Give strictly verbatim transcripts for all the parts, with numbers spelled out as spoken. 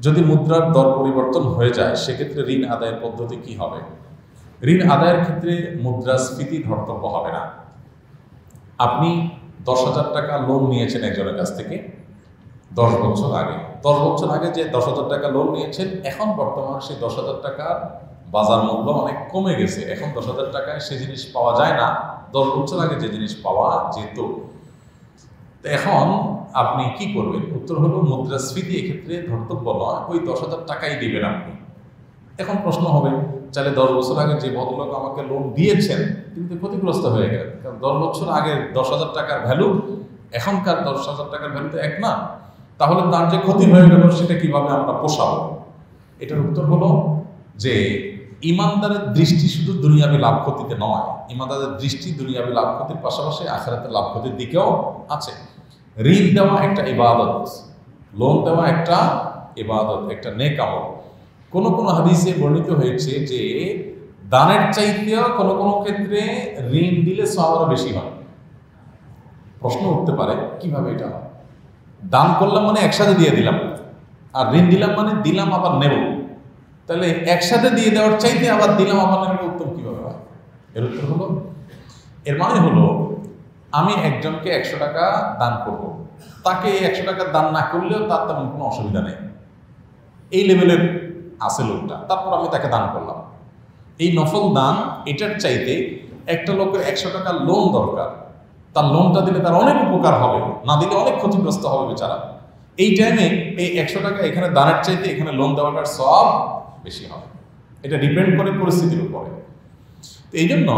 যদি মুদ্রার দর পরিবর্তন হয়ে যায় সেক্ষেত্রে ঋণ আদায়ের পদ্ধতি কি হবে? ঋণ আদায়ের ক্ষেত্রে মুদ্রাস্ফীতি ধর্তব্য হবে না। আপনি দশ হাজার টাকা লোন নিয়েছেন একজনের কাছ থেকে দশ বছর আগে দশ বছর আগে যে দশ হাজার টাকা লোন নিয়েছেন, এখন বর্তমানে সেই দশ হাজার টাকার বাজার মূল্য অনেক কমে গেছে। এখন দশ হাজার টাকায় সে জিনিস পাওয়া যায় না, দশ বছর আগে যে জিনিস পাওয়া যেত। এখন আপনি কি করবেন? উত্তর হলো মুদ্রাস্ফীতি এক্ষেত্রে ধর্তব্য নয়, ওই দশ হাজার টাকাই দিবেন আপনি। এখন প্রশ্ন হবে, চাইলে দশ বছর আগে যে ভদ্রলোক আমাকে লোন দিয়েছেন কিন্তু ক্ষতিগ্রস্ত হয়ে গেলেন, কারণ দশ বছর আগে দশ হাজার টাকার ভ্যালু এখনকার দশ হাজার টাকার ভ্যালু তো এক না। তাহলে তার যে ক্ষতি হয়ে গেল সেটা কিভাবে আমরা পোষাবো? এটার উত্তর হলো যে ইমানদারের দৃষ্টি শুধু দুনিয়াবী লাভ ক্ষতিতে নয়, ইমানদারের দৃষ্টি দুনিয়াবী লাভ ক্ষতির পাশাপাশি আখিরাতের লাভ ক্ষতির দিকেও আছে। ঋণ দেওয়া একটা ইবাদত, লোন দেওয়া একটা ইবাদত, একটা নেক আমল। কোন কোন হাদিসে বর্ণিত হয়েছে যে দানের চাইতেও কোন কোন ক্ষেত্রে ঋণ দিলে সওয়াব বেশি হয়। প্রশ্ন উঠতে পারে কিভাবে এটা হয়? দান করলাম মানে একসাথে দিয়ে দিলাম, আর ঋণ দিলাম মানে দিলাম আবার নেব, তাহলে একসাথে দিয়ে দেওয়ার চাইতে আবার দিলাম আবার নেব উত্তম কিভাবে হয়? এর উত্তর হলো, এর মানে হলো আমি একজনকে একশো টাকা দান করব, তাকে একশো টাকা দান না করলেও তার তেমন কোনো অসুবিধা নেই, এই লেভেলের আছে লোকটা, তারপর আমি তাকে দান করলাম। এই নফল দান এটার চাইতে একটা লোকের একশো টাকা লোন দরকার, তার লোনটা দিলে তার অনেক উপকার হবে, না দিলে অনেক ক্ষতিগ্রস্ত হবে বেচারা। এই টাইমে এই একশো টাকা এখানে দানের চাইতে এখানে লোন দেওয়াটার সব বেশি হবে। এটা ডিপেন্ড করে পরিস্থিতির উপরে। তো এই জন্য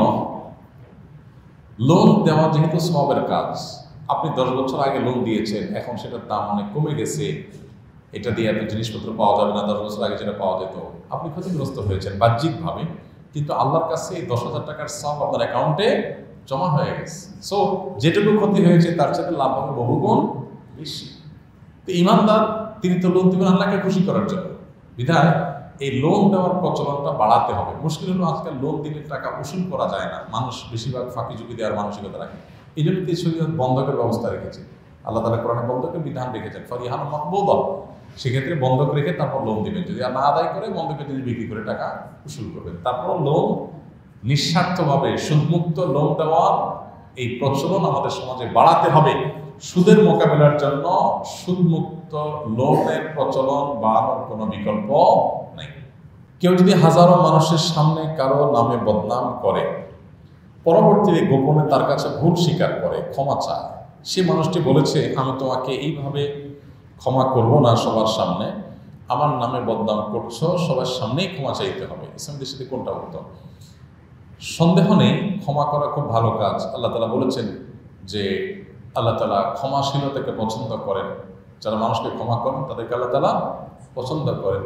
লোন দেওয়া যেহেতু সবের কাজ, আপনি দশ বছর আগে লোন দিয়েছেন, এখন সেটার দাম অনেক কমে গেছে, এটা দিয়ে এত জিনিসপত্র পাওয়া যাবে না, দশ বছর আগে যেটা পাওয়া যেত, আপনি ক্ষতিগ্রস্ত হয়েছেন বাহ্যিকভাবে, কিন্তু আল্লাহর কাছে এই দশ হাজার টাকার সব আপনার অ্যাকাউন্টে জমা হয়ে গেছে। সো যেটুকু ক্ষতি হয়েছে তার সাথে লাভ হবে বহুগুণ বেশি। তো ইমানদার তিনি তো লোন দেবেন আল্লাহকে খুশি করার জন্য, বিধায় এই লোন দেওয়ার প্রচলনটা বাড়াতে হবে। মুশকিল হলো আজকাল লোন দিলে টাকা উসুল করা যায় না, মানুষ বেশিরভাগ ফাঁকি ঝুঁকি দেওয়ার মানসিকতা রাখে। এই জন্য কিছু বন্ধকের ব্যবস্থা রেখেছে, আল্লাহ তাআলা কোরআনে বন্ধকের বিধান রেখেছেন, ফরিহান মাকবুদা, সেক্ষেত্রে বন্ধক রেখে তারপর লোন দিবেন। যদি না আদায় করে বন্ধকের জিনিস বিক্রি করে টাকা উসুল করবেন। তারপর লোন নিঃস্বার্থভাবে সুদমুক্ত লোন দেওয়ার এই প্রচলন আমাদের সমাজে বাড়াতে হবে। সুদের মোকাবেলার জন্য সুদমুক্ত লোনের প্রচলন বাড়ানোর কোনো বিকল্প নেই। কেউ যদি হাজারো মানুষের সামনে কারো নামে বদনাম করে, পরবর্তীতে গোপনে তার কাছে ভুল স্বীকার করে ক্ষমা চায়, সে মানুষটি বলেছে আমি তোমাকে এইভাবে ক্ষমা করব না সবার সামনে, আমার নামে বদনাম করছো, সবার সামনেই ক্ষমা চাইতে হবে, ইসলামের সাথে কোনটা উত্তম? সন্দেহ নেই ক্ষমা করা খুব ভালো কাজ। আল্লাহ তাআলা বলেছেন যে আল্লাহ তাআলা ক্ষমাশীলতাকে পছন্দ করেন, যারা মানুষকে ক্ষমা করেন তাদেরকে আল্লাহ তাআলা পছন্দ করেন।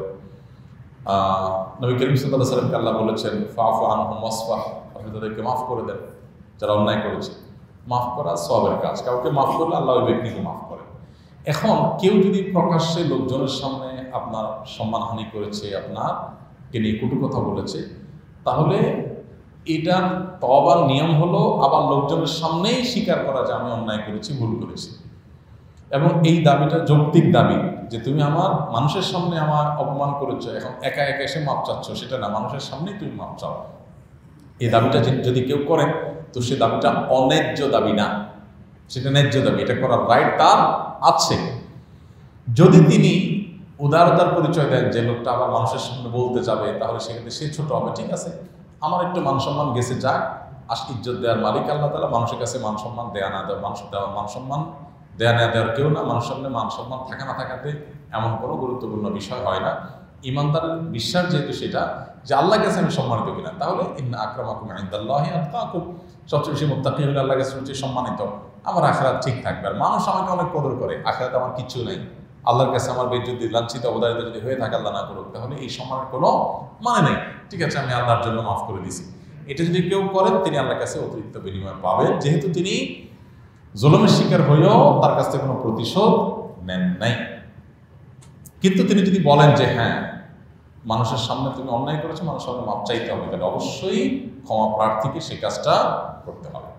নবী করিম সাল্লাল্লাহু আলাইহি ওয়াসাল্লামকে আল্লাহ বলেছেন ফাফু আনহুম ওয়াসফাহ, আপনি তাদেরকে মাফ করে দেন যারা অন্যায় করেছে। মাফ করা সওয়াবের কাজ, কাউকে মাফ করলে আল্লাহ ওই ব্যক্তিকে মাফ করেন। এখন কেউ যদি প্রকাশ্যে লোকজনের সামনে আপনার সম্মানহানি করেছে, আপনাকে নিয়ে কটু কথা বলেছে, তাহলে এটার তওবার নিয়ম হলো আবার লোকজনের সামনেই স্বীকার করা যে আমি অন্যায় করেছি, ভুল করেছি। এবং এই দাবিটা যৌক্তিক দাবি যে তুমি আমার মানুষের সামনে আমার অপমান করেছো, এখন একা একা এসে মাপ চাচ্ছ, সেটা না, মানুষের সামনেই তুমি মাপ চাও। এই দাবিটা যদি কেউ করেন তো সে দাবিটা অন্যায্য দাবি না, সেটা ন্যায্য দাবি, এটা করার রাইট তার আছে। যদি তিনি উদারতার পরিচয় দেন যে লোকটা আবার মানুষের সামনে বলতে যাবে, তাহলে সেক্ষেত্রে সে ছোট হবে। ঠিক আছে, আমার একটু মান সম্মান গেছে, যাক, আস ইজ্জত দেওয়ার মালিক আল্লাহ তাআলা, মানুষের কাছে মান সম্মান দেয়া না দেওয়া, মানুষ দেওয়া মান সম্মান দেয়া না দেওয়ার কেউ না, মানুষের সামনে মান সম্মান থাকা না থাকাতে এমন কোনো গুরুত্বপূর্ণ বিষয় হয় না। ইমানদারের বিশ্বাস যেহেতু সেটা যে আল্লাহর কাছে আমি সম্মানিত কিনা, তাহলে ইন্না আকরামাকুম ইনদাল্লাহি আতকাকুম, সবচেয়ে বেশি মুত্তাকি হলে আল্লাহর কাছে সবচেয়ে সম্মানিত, আমার আখিরাত ঠিক থাকবে। আর মানুষ আমাকে অনেক কদর করে, আখিরাতে আমার কিচ্ছু নাই, আল্লাহর কাছে আমার বেজ্জতি লাঞ্ছিত অবদারিত যদি হয়ে থাকে আল্লাহ না করুক, তাহলে এই সম্মানের কোনো মানে নেই। ঠিক আছে, আমি আল্লাহর জন্য মাফ করে দিছি, এটা যদি কেউ করেন তিনি আল্লাহর কাছে অতিরিক্ত বিনিময় পাবেন, যেহেতু তিনি জুলুমের শিকার হয়েও তার কাছ থেকে কোনো প্রতিশোধ নেন নাই। কিন্তু তিনি যদি বলেন যে হ্যাঁ মানুষের সামনে তুমি অন্যায় করেছো, মানুষের সামনে মাপ চাইতে হবে, তাহলে অবশ্যই ক্ষমা প্রার্থীকে সে কাজটা করতে হবে।